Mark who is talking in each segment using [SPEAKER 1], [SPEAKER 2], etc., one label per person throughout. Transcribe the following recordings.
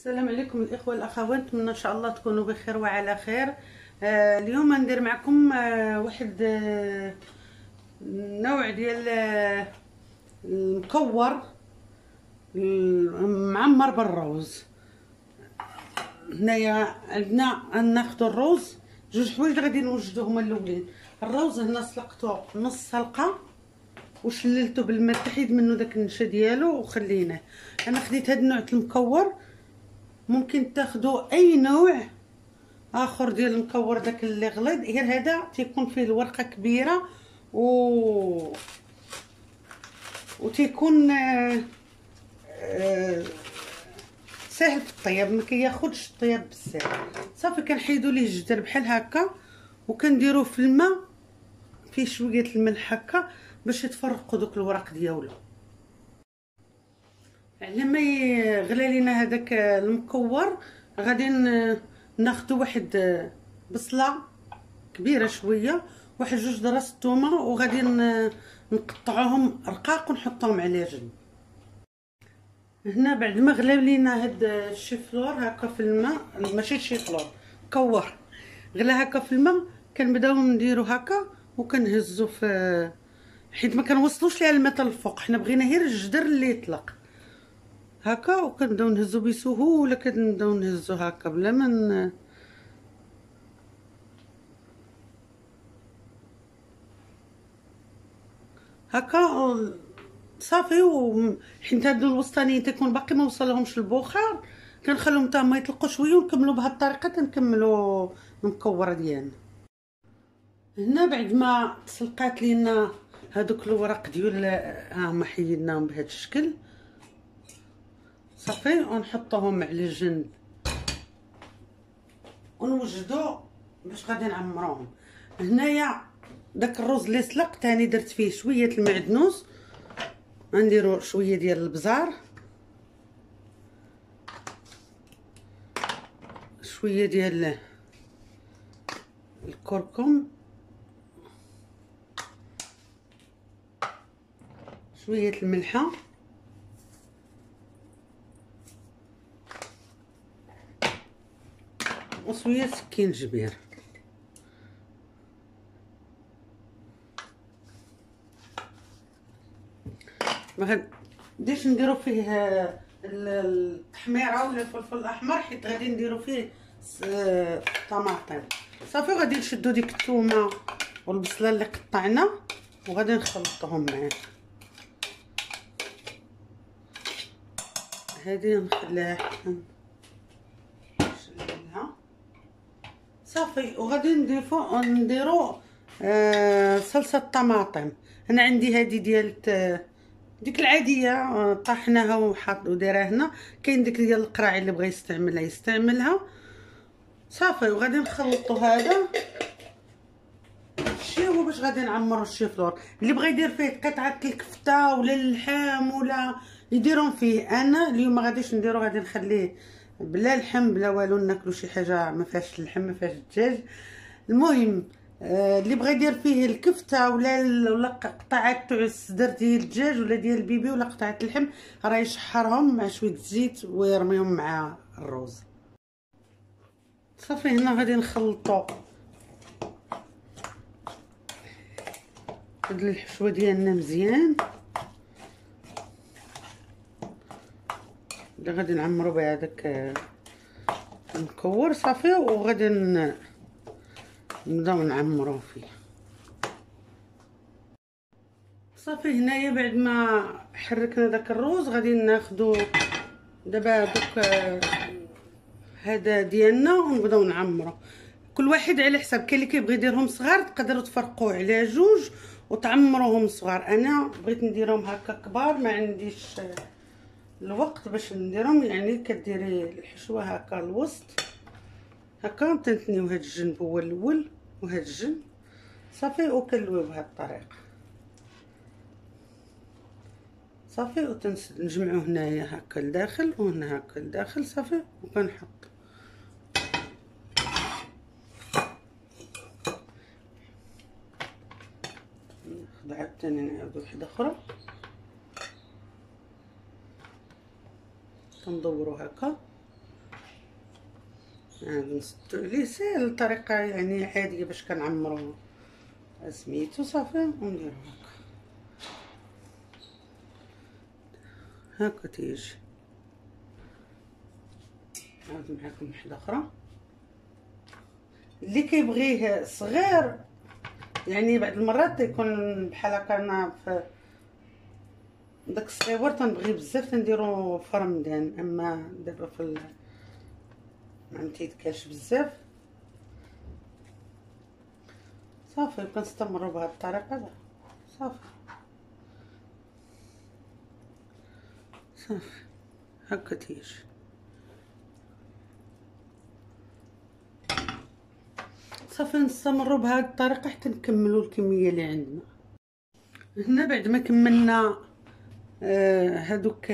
[SPEAKER 1] السلام عليكم الاخوه والاخوات، نتمنى ان شاء الله تكونوا بخير وعلى خير. اليوم ندير معكم واحد نوع ديال المكور معمر بالروز. هنايا عندنا ناخذ الروز، جوج حوايج غادي نوجدو هما الاولين. الروز هنا سلقته نص سلقه وشللته بالماء تحيد منه داك النشا ديالو وخليناه. انا خديت هاد النوع المكور، ممكن تاخدوا اي نوع اخر ديال المكور داك اللي غليظ، غير هذا تيكون فيه الورقه كبيره وتيكون سهل في الطياب، ما كياخذش الطياب بزاف. صافي كنحيدوا ليه الجدر بحال هكا وكنديروه في الماء فيه شويه الملح هكا باش يتفرقوا دوك الوراق ديالو. على ما يغلى لينا هذاك المكور غادي ناخذ واحد بصله كبيره شويه، واحد جوج دراس الثومه، وغادي نقطعوهم رقاق ونحطوهم على جنب. هنا بعد ما غلا لينا هاد الشيفلور هكا في الماء، ماشي الشيفلور مكور، غلا هكا في الماء، كنبداو نديرو هكا وكنهزو في حيت ما كنوصلوش ليها الماء حتى الفوق، حنا بغينا غير الجدر اللي يطلق هكا، وكنبداو نهزو بسهوله، كنبداو نهزو هكا بلا ما هكا صافي. حيت هادو الوسطانيين تيكون باقي ما وصلهمش البخار، كنخليهم حتى هما يطلقوا شويه ونكملوا بهاد الطريقه تنكملوا المكوره ديالنا. هنا بعد ما تسلقات لينا هادوك الوراق ديال ها هما حيدناهم بهذا الشكل صافي، ونحطوهم على جنب ونوجدو باش غادي نعمروهم. هنايا داك الرز اللي سلق تاني درت فيه شويه المعدنوس، غنديرو شويه ديال البزار، شويه ديال الكركم، شويه الملحه، وشويه سكينجبير. ما غاديش نديرو فيه التحميره ولا الفلفل الاحمر، حيت غادي نديرو فيه طماطم. صافي غادي نشدو ديك الثومه والبصله اللي قطعنا وغادي نخلطوهم معاه. هذه نخليها نشللها صافي، وغادي نديرو صلصه الطماطم. انا عندي هذه ديال ديك العاديه طحناها ودايره هنا، كاين ديك ديال القراعي اللي بغى يستعملها صافي. وغادي نخلطوا هذا الشيء هو باش غادي نعمروا الشيفلور. اللي بغى يدير فيه قطعه الكفته ولا اللحم ولا يديرهم فيه. انا اليوم ما غاديش نديرو، غادي نخليه بلا لحم بلا والو، ناكلو شي حاجه ما فيهاش اللحم ما فيهاش الدجاج. المهم اللي بغى يدير فيه الكفته ولا قطعات تاع الصدر ديال الدجاج ولا ديال البيبي ولا قطعه اللحم، راه يشحرهم مع شويه زيت ويرميهم مع الرز صافي. هنا غادي نخلطوا هاد الحشوه ديالنا مزيان اللي غادي نعمرو بها داك المكور صافي، وغادي نبداو نعمروه فيه صافي. هنايا بعد ما حركنا داك الروز غادي ناخدو دابا دوك هذا ديالنا ونبداو نعمرو. كل واحد على حسب، كاين اللي كيبغي يديرهم صغار تقدروا تفرقوه على جوج وتعمروهم صغار. انا بغيت نديرهم هكا كبار، ما عنديش الوقت باش نديرهم. يعني كديري الحشوه هكا الوسط هكا، تنتنيو هاد الجنب هو الاول وهاد الجنب صافي، وكنلويو بهاد الطريقه صافي، ونجمعو هنايا هكا لداخل وهنا هكا لداخل صافي، وكنحط ناخد عاوتاني نعاود وحده اخرى، كندورو هكا هذا نسدو عليه ساهل الطريقه يعني عاديه باش كنعمرو سميتو صافي ونديرو هكا تيجي. نعاود معاكم وحده اخرى اللي كيبغيه صغير، يعني بعض المرات يكون بحال هكا. انا في داك الصغيور تنبغي بزاف تنديرو في رمضان، اما دابا في ما متيدكاش بزاف. صافي كنستمروا بهذه الطريقه. صافي صافي هكا تيجي. صافي نستمروا بهذه الطريقه حتى نكملوا الكميه اللي عندنا. هنا بعد ما كملنا هادوك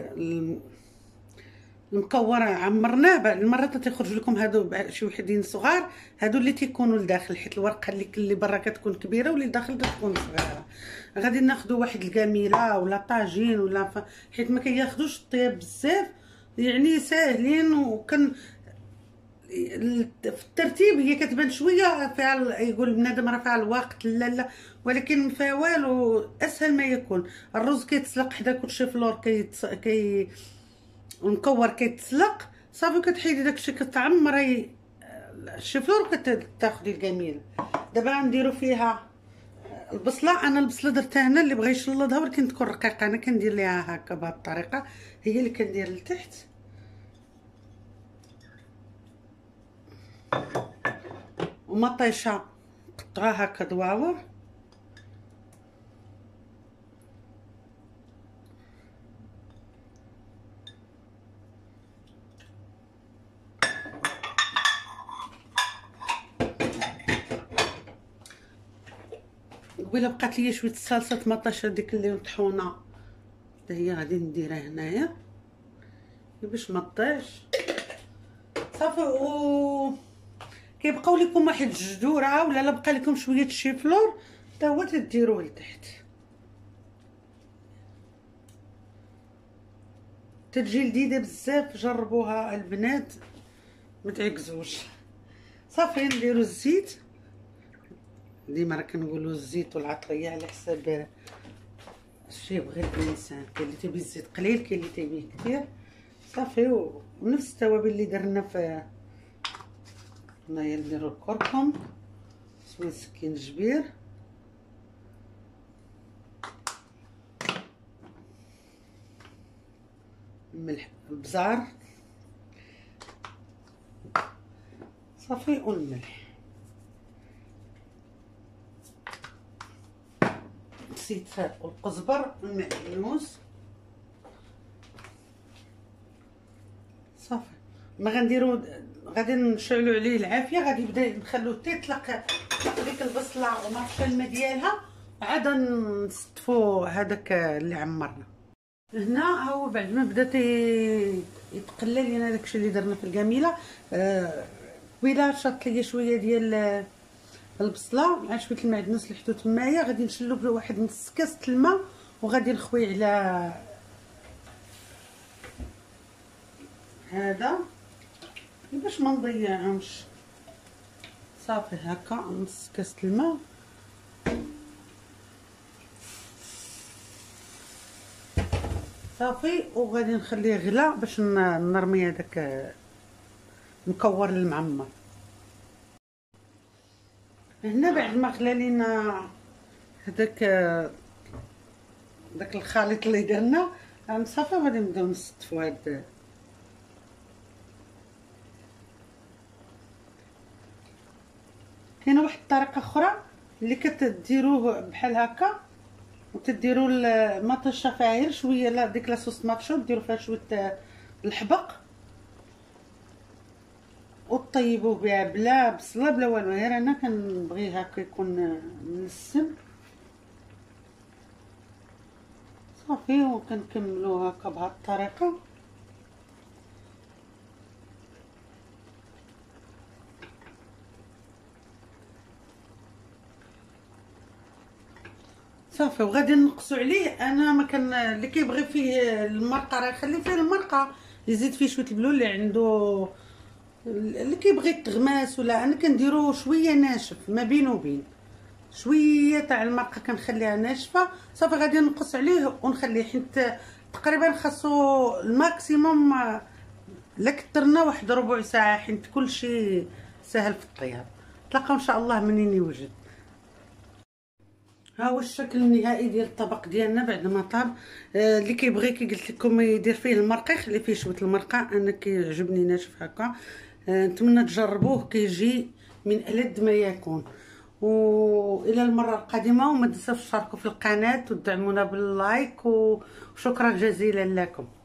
[SPEAKER 1] المكور عمرناه، بعد المرات تيخرج لكم هادو شي وحدين صغار، هادو اللي تيكونوا لداخل، حيت الورقه اللي برا كتكون كبيره واللي داخل كتكون صغيره. غادي ناخذوا واحد الكاميله ولا طاجين ولا حيت ما كياخذوش الطياب بزاف، يعني ساهلين. وكن في الترتيب هي كتبان شويه فيها، يقول بنادم راه فيها الوقت، لا ولكن فيها والو، اسهل ما يكون. الرز كيتسلق حدا كلشي فلور المكور كيتسلق صافي، كتحيدي داكشي كتعمري الشفلور وكتاخدي الكميله. دابا غنديرو فيها البصله. انا البصله درتها هنا، اللي بغى يشلضها ولكن تكون رقيقه انا كندير ليها هكا بهذه الطريقه، هي اللي كندير لتحت. ومطيشه قطعها هكا دواور. قبيله بقات ليا شويه الصلصه مطيشه ديك اللي مطحونه، حتى هي غادي نديرها هنايا باش ما تطيش. صافي كيبقاو لكم واحد الجذوره ولا بقى لكم شويه الشيفلور حتى هو تديروه لتحت، تتجي لذيذه بزاف. جربوها البنات ما تعكزوش. صافي نديرو الزيت، ديما راه كنقولوا الزيت والعطريه على حساب الشي يبغي الانسان. كاين اللي تيبي الزيت قليل، كاين اللي تيبيه كثير. صافي ونفس التوابل اللي درنا في هنايا. نديرو الكركم، شويه سكينجبير، الملح، البزار صافي والملح. نسيت القزبر والمعدنوس. صافي ما غنديرو، غادي نشعلوا عليه العافيه، غادي يبدا نخلوه تيطلق ديك البصله ومرشه الماء ديالها، عاد نستفو هذاك اللي عمرنا. هنا هو بعد ما بدا يتقلى لينا داكشي اللي درنا في الكميله. قبيله شاط ليا شويه ديال البصله مع شويه المعدنوس اللي حطو تمايا، غادي نشلو بواحد نص كاس الماء وغادي نخوي على هذا باش ما نضيعهمش. صافي هكا نص كاس الماء. صافي وغادي نخليه غلا باش نرمي هذاك المكور المعمر. هنا بعد ما غلا لينا هذاك الخليط اللي درنا، صافي غادي نبداو نستفو هاد. كاينه واحد الطريقه اخرى اللي كتديروه بحال هكا وتديروا المطيشه فيها غير شويه، لا ديك لاصوص ماتشو ديروا فيها شويه الحبق وطيبوه بها بلا بصله بلا والو، غير انا كنبغي هكا يكون منسم. صافي وكنكملوه هكا بهذه الطريقه. صافي وغادي نقصوا عليه. انا ما كان اللي كيبغي فيه المرقه راه يخلي فيه المرقه، يزيد فيه شويه البلول اللي عنده اللي كيبغي تغماس ولا انا كنديرو شويه ناشف ما بين وبين، شويه تاع المرقه كنخليها ناشفه صافي، غادي نقص عليه ونخليه حيت تقريبا خاصو الماكسيموم لا كثرنا واحد ربع ساعه حيت كلشي سهل في الطياب. نتلاقاو ان شاء الله منين يوجد. ها هو الشكل النهائي ديال الطبق ديالنا بعد ما طاب. اللي كيبغي كي قلت لكم يدير فيه المرقه يخلي فيه شويه المرقه، انا كيعجبني ناشف هكا. نتمنى تجربوه، كيجي من ألذ ما يكون. والى المره القادمه، وما تنساوش تشاركوا في القناه وتدعمونا باللايك، وشكرا جزيلا لكم.